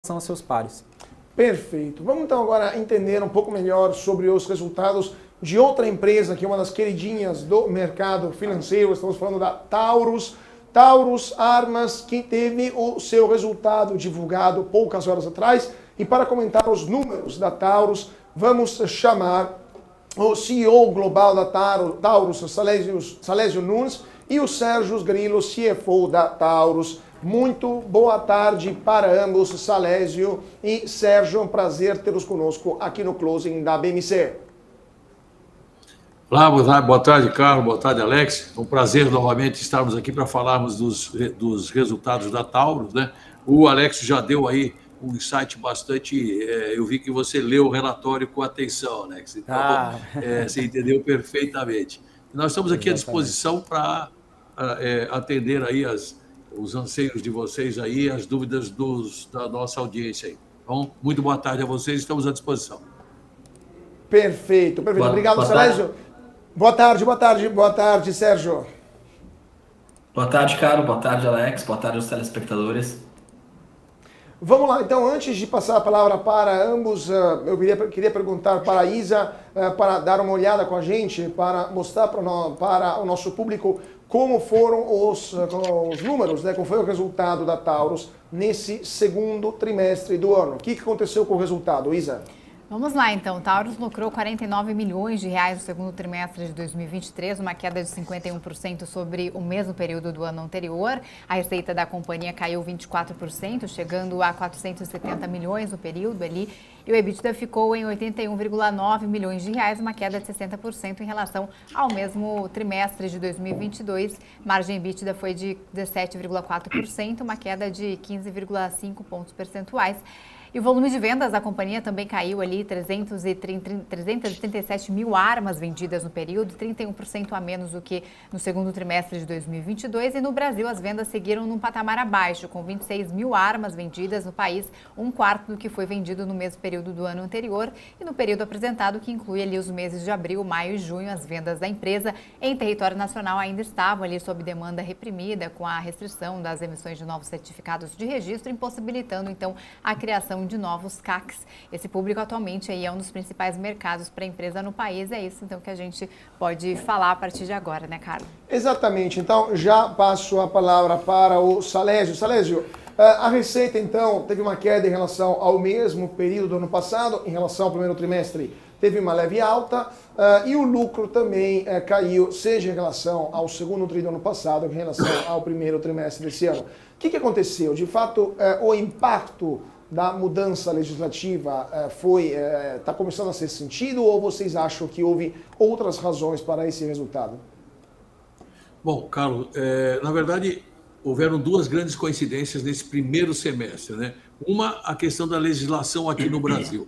aos seus pares. Perfeito. Vamos então agora entender um pouco melhor sobre os resultados de outra empresa que é uma das queridinhas do mercado financeiro. Estamos falando da Taurus. Taurus Armas, que teve o seu resultado divulgado poucas horas atrás. E para comentar os números da Taurus, vamos chamar o CEO global da Taurus, Salésio Nunes, e o Sérgio Grillo, CFO da Taurus. Muito boa tarde para ambos, Salésio e Sérgio. É um prazer tê-los conosco aqui no Closing da BMC. Olá, boa tarde, Carlos, boa tarde, Alex. É um prazer novamente estarmos aqui para falarmos dos resultados da Taurus, né? O Alex já deu aí um insight bastante... eu vi que você leu o relatório com atenção, Alex. Então, você entendeu perfeitamente. Nós estamos aqui à disposição para atender aí os anseios de vocês aí, as dúvidas da nossa audiência aí. Então, muito boa tarde a vocês, estamos à disposição. Perfeito. Obrigado, Salésio. Boa tarde, Sérgio. Boa tarde, Carlos. Boa tarde, Alex. Boa tarde aos telespectadores. Vamos lá, então, antes de passar a palavra para ambos, eu queria perguntar para a Isa, para dar uma olhada com a gente, para mostrar para o nosso público como foram os números, né? Como foi o resultado da Taurus nesse segundo trimestre do ano. O que aconteceu com o resultado, Isa? Vamos lá, então. Taurus lucrou 49 milhões de reais no segundo trimestre de 2023, uma queda de 51% sobre o mesmo período do ano anterior. A receita da companhia caiu 24%, chegando a 470 milhões no período ali. E o EBITDA ficou em 81,9 milhões de reais, uma queda de 60% em relação ao mesmo trimestre de 2022. Margem EBITDA foi de 17,4%, uma queda de 15,5 pontos percentuais. E o volume de vendas da companhia também caiu ali, 337 mil armas vendidas no período, 31% a menos do que no segundo trimestre de 2022. E no Brasil, as vendas seguiram num patamar abaixo, com 26 mil armas vendidas no país, um quarto do que foi vendido no mesmo período do ano anterior. E no período apresentado, que inclui ali os meses de abril, maio e junho, as vendas da empresa em território nacional ainda estavam ali sob demanda reprimida, com a restrição das emissões de novos certificados de registro, impossibilitando então a criação de novos CACs. Esse público atualmente aí é um dos principais mercados para a empresa no país. É isso então que a gente pode falar a partir de agora, né, Carlos? Exatamente. Então já passo a palavra para o Salésio. Salésio, a receita então teve uma queda em relação ao mesmo período do ano passado, em relação ao primeiro trimestre teve uma leve alta e o lucro também caiu, seja em relação ao segundo trimestre do ano passado, em relação ao primeiro trimestre desse ano. O que aconteceu? De fato, o impacto da mudança legislativa está começando a ser sentido, ou vocês acham que houve outras razões para esse resultado? Bom, Carlos, na verdade, houveram duas grandes coincidências nesse primeiro semestre, né? Uma, a questão da legislação aqui no Brasil.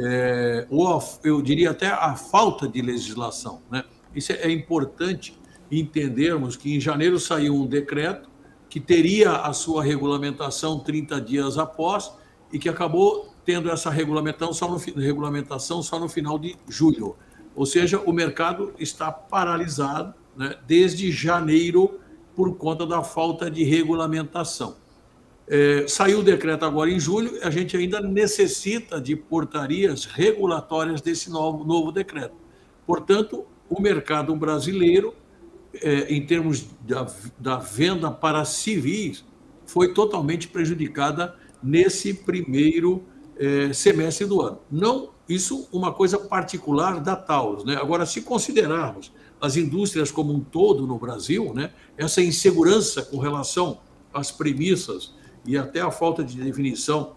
Eu diria até a falta de legislação, né? Isso é importante entendermos que em janeiro saiu um decreto que teria a sua regulamentação 30 dias após, e que acabou tendo essa regulamentação só no final de julho. Ou seja, o mercado está paralisado, né, desde janeiro por conta da falta de regulamentação. Saiu o decreto agora em julho, a gente ainda necessita de portarias regulatórias desse novo decreto. Portanto, o mercado brasileiro, em termos da venda para civis, foi totalmente prejudicada nesse primeiro semestre do ano. Não isso uma coisa particular da Taurus, né? Agora, se considerarmos as indústrias como um todo no Brasil, né, essa insegurança com relação às premissas e até a falta de definição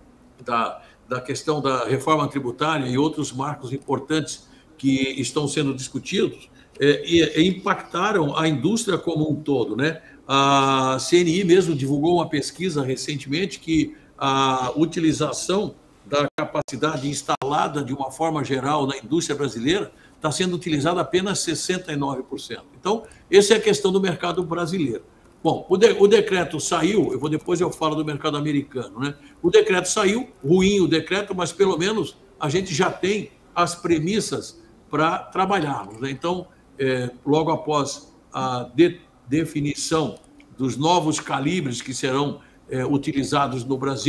da questão da reforma tributária e outros marcos importantes que estão sendo discutidos, impactaram a indústria como um todo, né? A CNI mesmo divulgou uma pesquisa recentemente que a utilização da capacidade instalada de uma forma geral na indústria brasileira está sendo utilizada apenas 69%. Então, essa é a questão do mercado brasileiro. Bom, o decreto saiu, depois eu falo do mercado americano, né? O decreto saiu, ruim o decreto, mas pelo menos a gente já tem as premissas para trabalharmos, né? Então, logo após a definição dos novos calibres que serão utilizados no Brasil,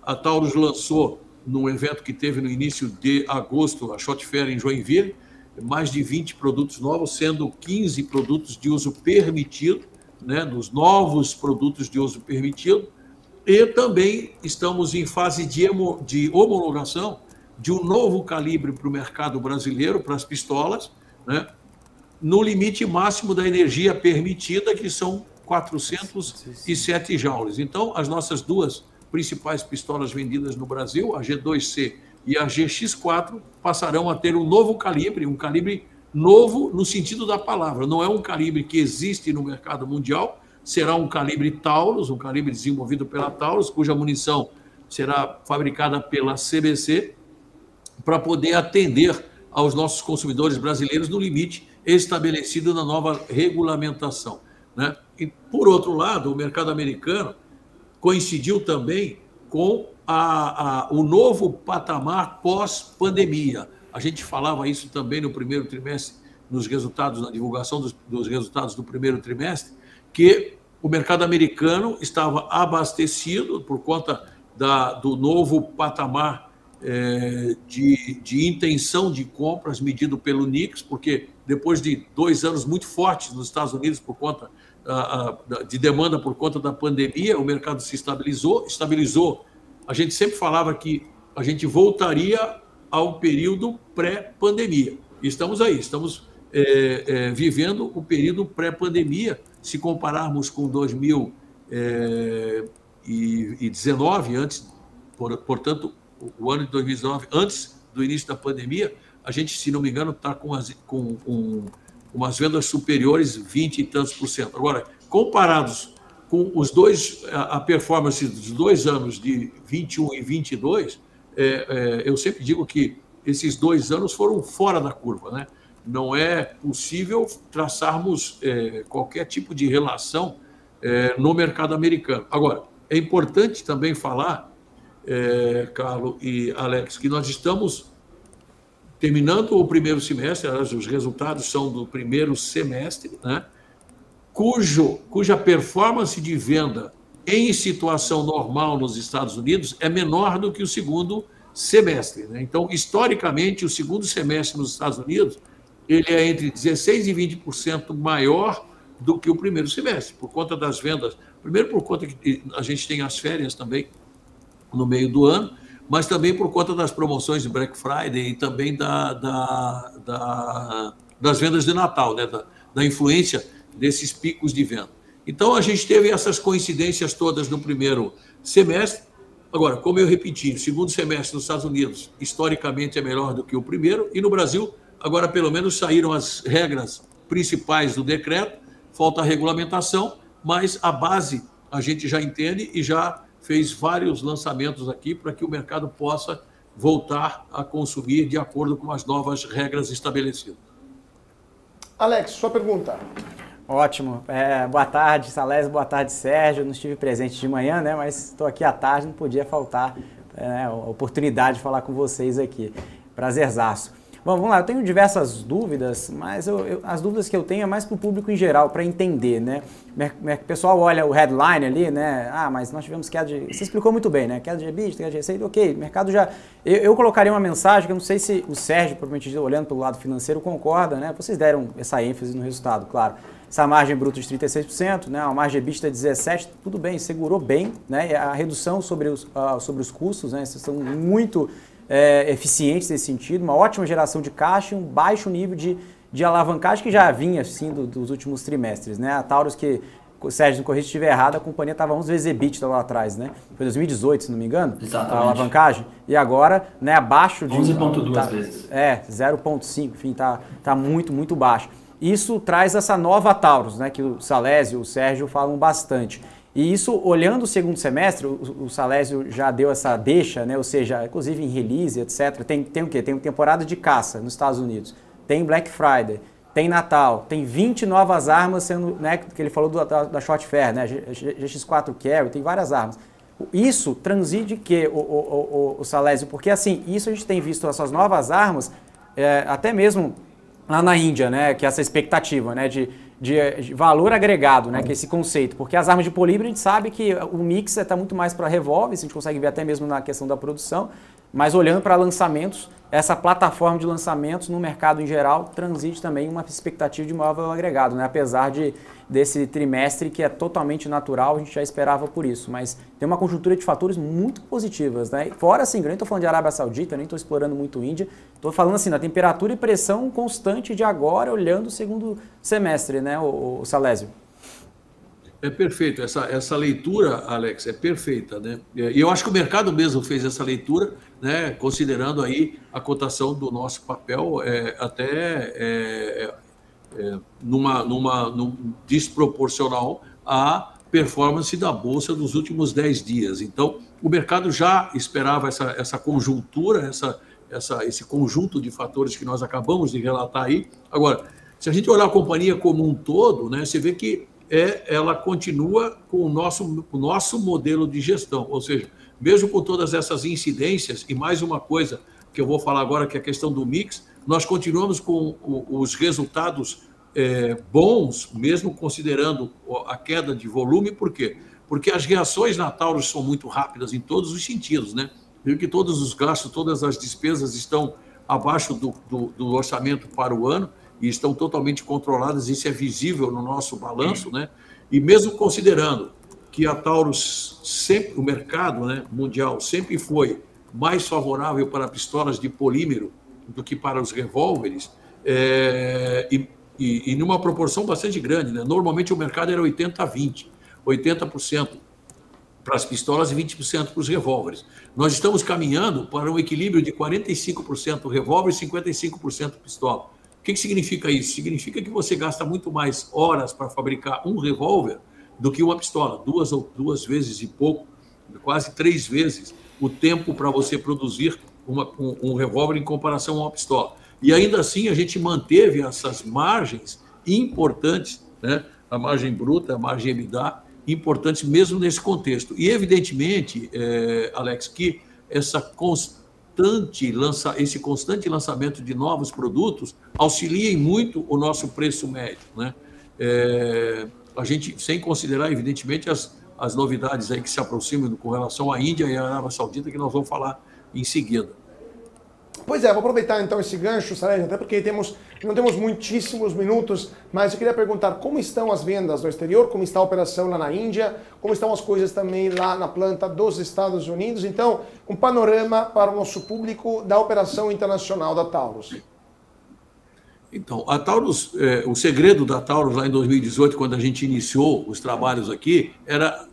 A Taurus lançou, num evento que teve no início de agosto, a Shot Fair em Joinville, mais de 20 produtos novos, sendo 15 produtos de uso permitido, né, dos novos produtos de uso permitido. E também estamos em fase de homologação de um novo calibre para o mercado brasileiro, para as pistolas, né, no limite máximo da energia permitida, que são 407 joules. Então, as nossas duas principais pistolas vendidas no Brasil, a G2C e a GX4, passarão a ter um novo calibre, um calibre novo no sentido da palavra. Não é um calibre que existe no mercado mundial, será um calibre Taurus, um calibre desenvolvido pela Taurus, cuja munição será fabricada pela CBC, para poder atender aos nossos consumidores brasileiros no limite estabelecido na nova regulamentação, né? E, por outro lado, o mercado americano coincidiu também com o novo patamar pós-pandemia. A gente falava isso também no primeiro trimestre, nos resultados, na divulgação dos resultados do primeiro trimestre, que o mercado americano estava abastecido por conta do novo patamar de intenção de compras medido pelo NICS, porque depois de 2 anos muito fortes nos Estados Unidos por conta de demanda por conta da pandemia, o mercado se estabilizou. A gente sempre falava que a gente voltaria ao período pré-pandemia. Estamos aí, estamos vivendo o período pré-pandemia, se compararmos com 2019, portanto, o ano de 2019, antes do início da pandemia, a gente, se não me engano, está com umas vendas superiores 20 e tantos %. Agora, comparados com a performance dos 2 anos de 21 e 22, eu sempre digo que esses 2 anos foram fora da curva, né? Não é possível traçarmos qualquer tipo de relação no mercado americano. Agora, é importante também falar, Carlos e Alex, que nós estamos terminando o primeiro semestre, os resultados são do primeiro semestre, né, cuja performance de venda em situação normal nos Estados Unidos é menor do que o segundo semestre, né? Então, historicamente, o segundo semestre nos Estados Unidos ele é entre 16% e 20% maior do que o primeiro semestre, por conta das vendas. Primeiro, por conta que a gente tem as férias também no meio do ano, mas também por conta das promoções de Black Friday e também das vendas de Natal, né? Da influência desses picos de venda. Então, a gente teve essas coincidências todas no primeiro semestre. Agora, como eu repeti, o segundo semestre nos Estados Unidos, historicamente, é melhor do que o primeiro, e no Brasil, agora, pelo menos, saíram as regras principais do decreto, falta a regulamentação, mas a base a gente já entende e já fez vários lançamentos aqui para que o mercado possa voltar a consumir de acordo com as novas regras estabelecidas. Alex, sua pergunta. Ótimo. Boa tarde, Salésio. Boa tarde, Sérgio. Não estive presente de manhã, né? Mas estou aqui à tarde, não podia faltar a oportunidade de falar com vocês aqui. Prazerzaço. Bom, vamos lá, eu tenho diversas dúvidas, mas as dúvidas que eu tenho é mais para o público em geral, para entender, né? O pessoal olha o headline ali, né? Mas nós tivemos queda de... Você explicou muito bem, né? Queda de EBITDA, queda de receita, ok, o mercado já... Eu colocaria uma mensagem que eu não sei se o Sérgio, provavelmente olhando pelo lado financeiro, concorda, né? Vocês deram essa ênfase no resultado, claro. Essa margem bruta de 36%, né? Uma margem EBITDA de 17%, tudo bem, segurou bem, né? A redução sobre os custos, né? Vocês estão muito... eficientes nesse sentido, uma ótima geração de caixa e um baixo nível de alavancagem que já vinha assim dos últimos trimestres, né? A Taurus, que o Sérgio, não corrija se estiver errado, a companhia estava 11 vezes EBITDA lá atrás, né? Foi 2018, se não me engano. Exatamente. A alavancagem. E agora, né, abaixo de... 11,2 vezes. 0,5, enfim, tá muito, muito baixo. Isso traz essa nova Taurus, né? Que o Salésio e o Sérgio falam bastante. E isso, olhando o segundo semestre, o Salésio já deu essa deixa, né? Ou seja, inclusive em release, etc. Tem o quê? Tem temporada de caça nos Estados Unidos, tem Black Friday, tem Natal, tem 20 novas armas sendo, né? Que ele falou da Shot Fair, né? GX4 Carry, tem várias armas. Isso transige que o Salésio, porque assim, isso a gente tem visto essas novas armas, até mesmo lá na Índia, né? Que é essa expectativa, né? de valor agregado, né, que é esse conceito, porque as armas de polímero a gente sabe que o mix está muito mais para revólver, isso a gente consegue ver até mesmo na questão da produção, mas olhando para lançamentos, essa plataforma de lançamentos no mercado em geral transite também uma expectativa de maior valor agregado, né? Apesar desse trimestre que é totalmente natural, a gente já esperava por isso, mas tem uma conjuntura de fatores muito positivas, né? Fora assim, eu nem estou falando de Arábia Saudita, eu nem estou explorando muito Índia, estou falando assim da temperatura e pressão constante de agora, olhando o segundo semestre, né, o Salésio? É perfeito, essa leitura, Alex, é perfeita, né? E eu acho que o mercado mesmo fez essa leitura, né? Considerando aí a cotação do nosso papel desproporcional à performance da Bolsa dos últimos 10 dias. Então, o mercado já esperava essa conjuntura, esse conjunto de fatores que nós acabamos de relatar aí. Agora, se a gente olhar a companhia como um todo, né, você vê que ela continua com o nosso modelo de gestão, ou seja, mesmo com todas essas incidências, e mais uma coisa que eu vou falar agora, que é a questão do mix, nós continuamos com os resultados bons, mesmo considerando a queda de volume. Por quê? Porque as reações na Taurus são muito rápidas em todos os sentidos, né? Viu que todos os gastos, todas as despesas estão abaixo do orçamento para o ano, e estão totalmente controladas, isso é visível no nosso balanço, né? E mesmo considerando que a Taurus sempre, o mercado, né, mundial sempre foi mais favorável para pistolas de polímero do que para os revólveres, e numa proporção bastante grande, né? Normalmente o mercado era 80-20, 80% para as pistolas e 20% para os revólveres. Nós estamos caminhando para um equilíbrio de 45% revólver e 55% pistola. O que significa isso? Significa que você gasta muito mais horas para fabricar um revólver do que uma pistola. Duas vezes e pouco, quase 3 vezes o tempo para você produzir um revólver em comparação a uma pistola. E ainda assim a gente manteve essas margens importantes, né? A margem bruta, a margem EBITDA, importantes mesmo nesse contexto. E evidentemente, Alex, que esse constante lançamento de novos produtos auxiliem muito o nosso preço médio, né? A gente, sem considerar, evidentemente, as novidades aí que se aproximam com relação à Índia e à Arábia Saudita, que nós vamos falar em seguida. Pois é, vou aproveitar então esse gancho, Salésio, até porque não temos muitíssimos minutos, mas eu queria perguntar como estão as vendas no exterior, como está a operação lá na Índia, como estão as coisas também lá na planta dos Estados Unidos. Então, um panorama para o nosso público da operação internacional da Taurus. Então, a Taurus, o segredo da Taurus lá em 2018, quando a gente iniciou os trabalhos aqui, era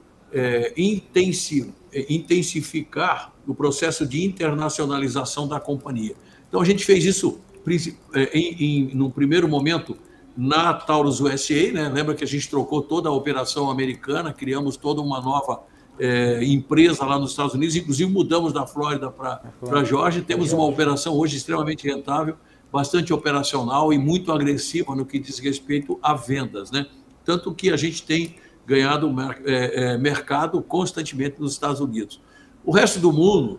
intensificar o processo de internacionalização da companhia. Então, a gente fez isso num primeiro momento na Taurus USA, né? Lembra que a gente trocou toda a operação americana, criamos toda uma nova empresa lá nos Estados Unidos, inclusive mudamos da Flórida para a Geórgia. Temos uma operação hoje extremamente rentável, bastante operacional e muito agressiva no que diz respeito a vendas, né? Tanto que a gente tem ganhado mercado constantemente nos Estados Unidos. O resto do mundo,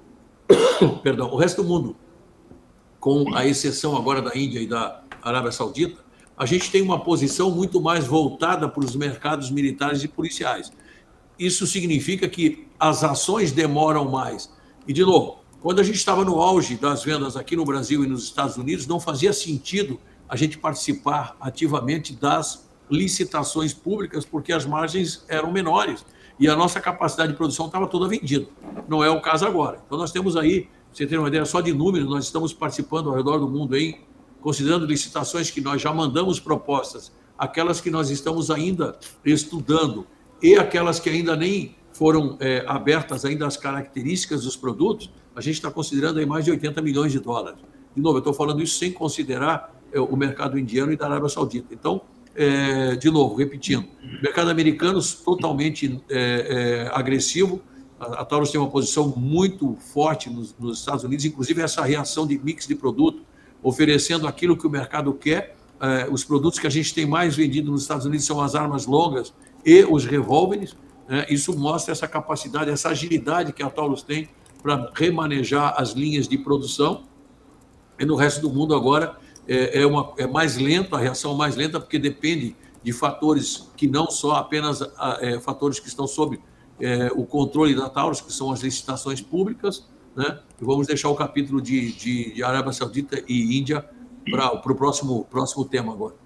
com a exceção agora da Índia e da Arábia Saudita, a gente tem uma posição muito mais voltada para os mercados militares e policiais. Isso significa que as ações demoram mais. E, de novo, quando a gente estava no auge das vendas aqui no Brasil e nos Estados Unidos, não fazia sentido a gente participar ativamente das licitações públicas, porque as margens eram menores e a nossa capacidade de produção estava toda vendida. Não é o caso agora. Então, nós temos aí, pra você ter uma ideia só de números, nós estamos participando ao redor do mundo, considerando licitações que nós já mandamos propostas, aquelas que nós estamos ainda estudando e aquelas que ainda nem foram abertas ainda as características dos produtos, a gente está considerando aí mais de 80 milhões de dólares. De novo, eu estou falando isso sem considerar o mercado indiano e da Arábia Saudita. Então, de novo, repetindo, mercado americano totalmente agressivo. A Taurus tem uma posição muito forte nos Estados Unidos, inclusive essa reação de mix de produto, oferecendo aquilo que o mercado quer. Os produtos que a gente tem mais vendido nos Estados Unidos são as armas longas e os revólveres. Isso mostra essa capacidade, essa agilidade que a Taurus tem para remanejar as linhas de produção. E no resto do mundo agora, é mais lento, a reação é mais lenta, porque depende de fatores que não só apenas fatores que estão sob o controle da Taurus, que são as licitações públicas, né? E vamos deixar o capítulo de Arábia Saudita e Índia para o próximo tema agora.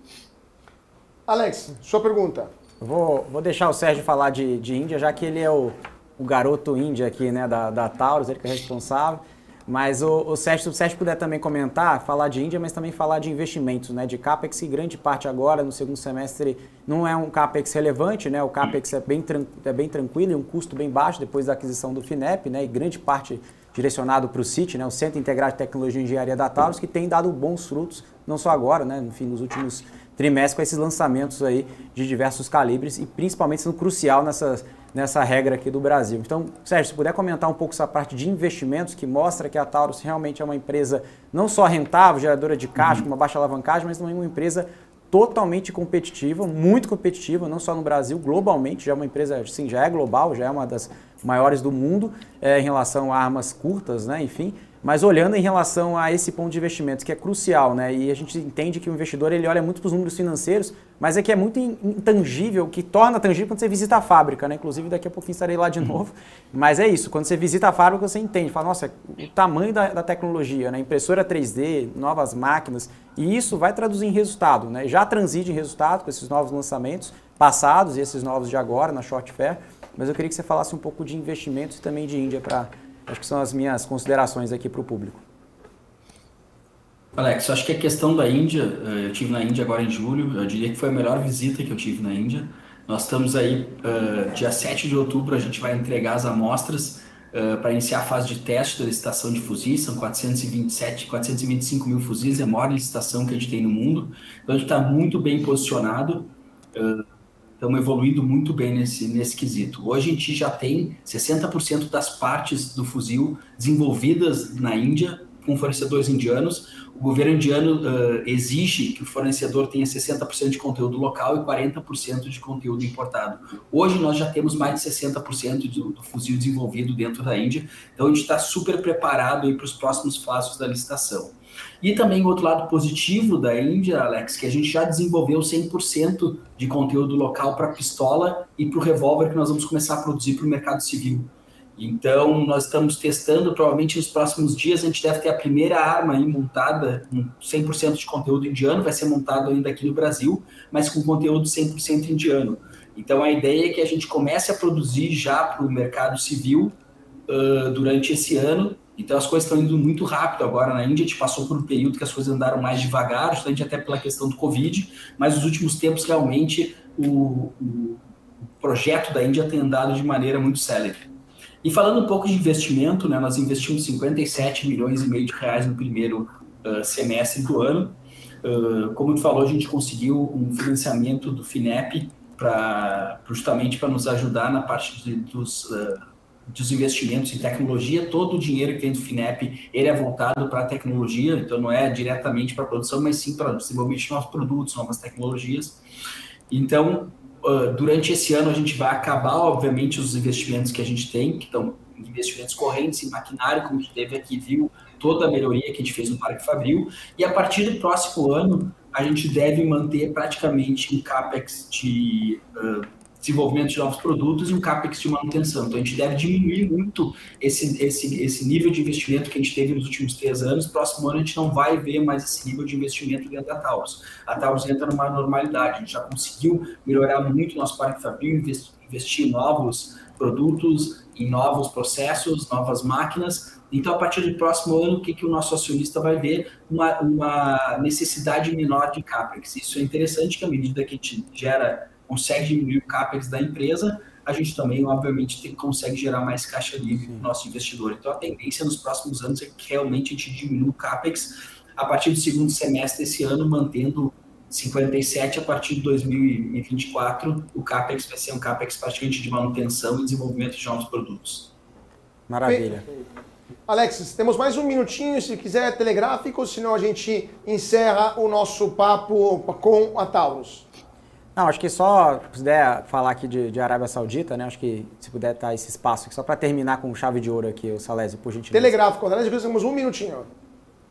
Alex, sua pergunta. Vou deixar o Sérgio falar de Índia, já que ele é o garoto Índia aqui, né, da Taurus, ele que é responsável. Mas se o Sérgio puder também comentar, falar de Índia, mas também falar de investimentos, né, de CAPEX, que grande parte agora, no segundo semestre, não é um CAPEX relevante, né, o CAPEX é bem tranquilo e um custo bem baixo depois da aquisição do FINEP, né, e grande parte direcionado para o CIT, né, o Centro Integrado de Tecnologia e Engenharia da Taurus, que tem dado bons frutos, não só agora, né, enfim, nos últimos trimestres, com esses lançamentos aí de diversos calibres e principalmente sendo crucial nessa regra aqui do Brasil. Então, Sérgio, se puder comentar um pouco essa parte de investimentos que mostra que a Taurus realmente é uma empresa não só rentável, geradora de caixa, com uma baixa alavancagem, mas também uma empresa totalmente competitiva, muito competitiva, não só no Brasil, globalmente, já é uma empresa, assim, já é global, já é uma das maiores do mundo em relação a armas curtas, né, enfim, mas olhando em relação a esse ponto de investimentos, que é crucial, né, e a gente entende que o investidor ele olha muito para os números financeiros, mas é que é muito intangível, que torna tangível quando você visita a fábrica, né, inclusive daqui a pouquinho estarei lá de novo, mas é isso, quando você visita a fábrica você entende, fala, nossa, o tamanho da tecnologia, né, impressora 3D, novas máquinas, e isso vai traduzir em resultado, né, já transige em resultado com esses novos lançamentos passados e esses novos de agora na Short Fair, mas eu queria que você falasse um pouco de investimentos e também de Índia, acho que são as minhas considerações aqui para o público. Alex, eu acho que a questão da Índia, eu estive na Índia agora em julho, eu diria que foi a melhor visita que eu tive na Índia. Nós estamos aí, dia 7 de outubro, a gente vai entregar as amostras para iniciar a fase de teste da licitação de fuzis, são 425 mil fuzis, é a maior licitação que a gente tem no mundo, então a gente está muito bem posicionado, estamos evoluindo muito bem nesse quesito. Hoje a gente já tem 60% das partes do fuzil desenvolvidas na Índia com fornecedores indianos. O governo indiano exige que o fornecedor tenha 60% de conteúdo local e 40% de conteúdo importado. Hoje nós já temos mais de 60% do fuzil desenvolvido dentro da Índia, então a gente está super preparado para os próximos passos da licitação. E também o outro lado positivo da Índia, Alex, que a gente já desenvolveu 100% de conteúdo local para pistola e para o revólver que nós vamos começar a produzir para o mercado civil. Então, nós estamos testando, provavelmente nos próximos dias a gente deve ter a primeira arma aí montada com 100% de conteúdo indiano, vai ser montado ainda aqui no Brasil, mas com conteúdo 100% indiano. Então, a ideia é que a gente comece a produzir já para o mercado civil durante esse ano. Então, as coisas estão indo muito rápido agora na Índia, a gente passou por um período que as coisas andaram mais devagar, justamente até pela questão do Covid, mas nos últimos tempos, realmente, o projeto da Índia tem andado de maneira muito célere. E falando um pouco de investimento, né, nós investimos 57 milhões e meio de reais no primeiro semestre do ano. Como tu falou, a gente conseguiu um financiamento do FINEP justamente para nos ajudar na parte dos investimentos em tecnologia. Todo o dinheiro que vem do FINEP, ele é voltado para a tecnologia, então não é diretamente para a produção, mas sim para desenvolvimento de novos produtos, novas tecnologias. Então, durante esse ano a gente vai acabar, obviamente, os investimentos que a gente tem, que estão investimentos correntes em maquinário, como a gente teve aqui, viu toda a melhoria que a gente fez no Parque Fabril, e a partir do próximo ano a gente deve manter praticamente um CAPEX de desenvolvimento de novos produtos e um CAPEX de manutenção. Então a gente deve diminuir muito esse nível de investimento que a gente teve nos últimos 3 anos. Próximo ano a gente não vai ver mais esse nível de investimento dentro da Taurus. A Taurus entra numa normalidade, a gente já conseguiu melhorar muito o nosso Parque Fabril, investir em novos produtos, em novos processos, novas máquinas. Então, a partir do próximo ano, o que o nosso acionista vai ver? Uma necessidade menor de CAPEX. Isso é interessante, que à medida que a gente consegue diminuir o CAPEX da empresa, a gente também, obviamente, consegue gerar mais caixa livre para o nosso investidor. Então, a tendência nos próximos anos é que realmente a gente diminua o CAPEX a partir do segundo semestre desse ano, mantendo 57. A partir de 2024, o CAPEX vai ser um CAPEX praticamente de manutenção e desenvolvimento de novos produtos. Maravilha. Alex, temos mais um minutinho, se quiser telegráfico, senão a gente encerra o nosso papo com a Taurus. Não, acho que só, se puder falar aqui de Arábia Saudita, né? Acho que se puder dar esse espaço aqui, só para terminar com chave de ouro aqui, o Salésio, por gentileza. Telegráfico, André, temos um minutinho.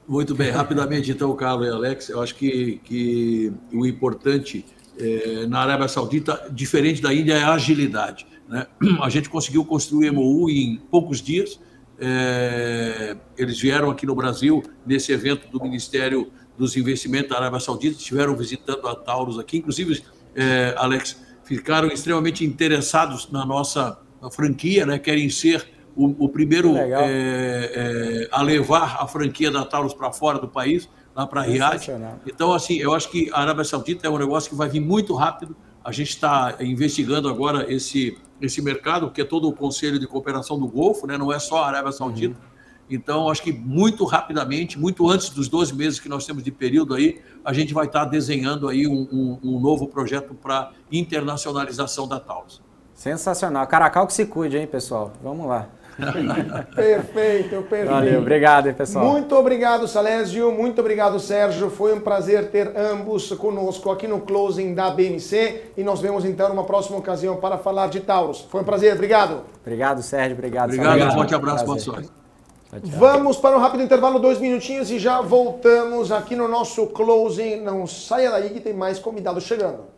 Muito bem, rapidamente então, Carlos e Alex, eu acho que o importante na Arábia Saudita, diferente da Índia, é a agilidade, né? A gente conseguiu construir o MOU em poucos dias. Eles vieram aqui no Brasil, nesse evento do Ministério dos Investimentos da Arábia Saudita, estiveram visitando a Taurus aqui, inclusive, Alex, ficaram extremamente interessados na nossa franquia, né? Querem ser o primeiro a levar a franquia da Taurus para fora do país, lá para Riad. Então, assim, eu acho que a Arábia Saudita é um negócio que vai vir muito rápido. A gente está investigando agora esse mercado, que é todo o Conselho de Cooperação do Golfo, né? Não é só a Arábia Saudita. Então, acho que muito rapidamente, muito antes dos 12 meses que nós temos de período aí, a gente vai estar desenhando aí um novo projeto para internacionalização da Taurus. Sensacional. Caracal que se cuide, hein, pessoal? Vamos lá. Perfeito. Valeu, obrigado, hein, pessoal. Muito obrigado, Salésio. Muito obrigado, Sérgio. Foi um prazer ter ambos conosco aqui no Closing da BMC. E nós vemos então numa próxima ocasião para falar de Taurus. Foi um prazer, obrigado. Obrigado, Sérgio. Obrigado, Salésio. Um forte abraço, boa sorte. Vamos para um rápido intervalo, 2 minutinhos e já voltamos aqui no nosso Closing. Não saia daí que tem mais convidados chegando.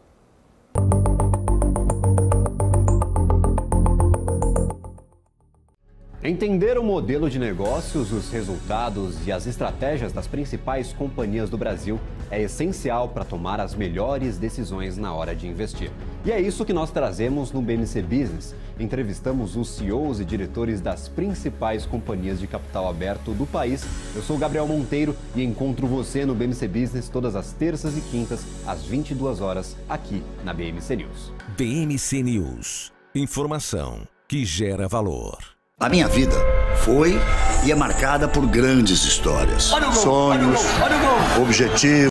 Entender o modelo de negócios, os resultados e as estratégias das principais companhias do Brasil é essencial para tomar as melhores decisões na hora de investir. E é isso que nós trazemos no BMC Business. Entrevistamos os CEOs e diretores das principais companhias de capital aberto do país. Eu sou Gabriel Monteiro e encontro você no BMC Business todas as terças e quintas, às 22 horas, aqui na BMC News. BMC News. Informação que gera valor. A minha vida foi e é marcada por grandes histórias, sonhos, objetivos.